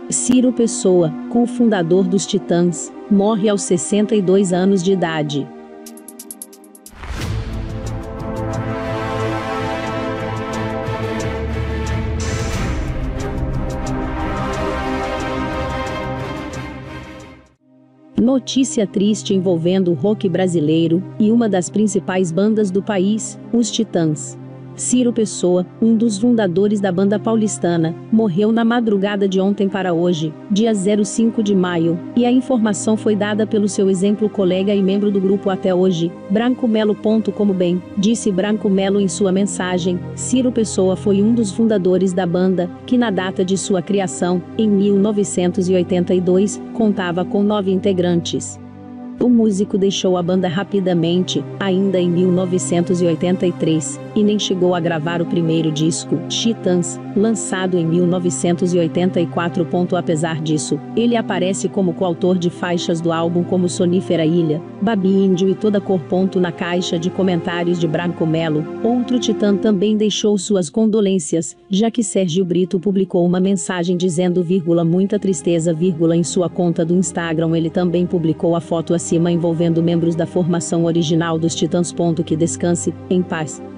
Ciro Pessoa, cofundador dos Titãs, morre aos 62 anos de idade. Notícia triste envolvendo o rock brasileiro e uma das principais bandas do país, os Titãs. Ciro Pessoa, um dos fundadores da banda paulistana, morreu na madrugada de ontem para hoje, dia 05 de maio, e a informação foi dada pelo seu exemplo colega e membro do grupo até hoje, Branco Melo. Como bem disse Branco Melo em sua mensagem, Ciro Pessoa foi um dos fundadores da banda, que na data de sua criação, em 1982, contava com 9 integrantes. O músico deixou a banda rapidamente, ainda em 1983, e nem chegou a gravar o primeiro disco, Titãs, lançado em 1984. Apesar disso, ele aparece como coautor de faixas do álbum como Sonífera Ilha, Babi Índio e Toda Cor. Na caixa de comentários de Branco Melo, outro titã também deixou suas condolências, já que Sérgio Brito publicou uma mensagem dizendo muita tristeza, em sua conta do Instagram. Ele também publicou a foto acima envolvendo membros da formação original dos Titãs. Que descanse em paz.